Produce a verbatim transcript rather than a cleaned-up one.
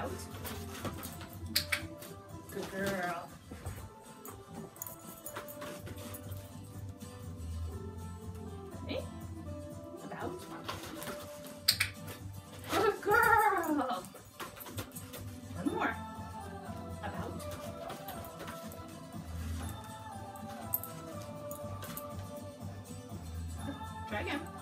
About. Good girl. Ready? About. Good girl. One more. About. Try again.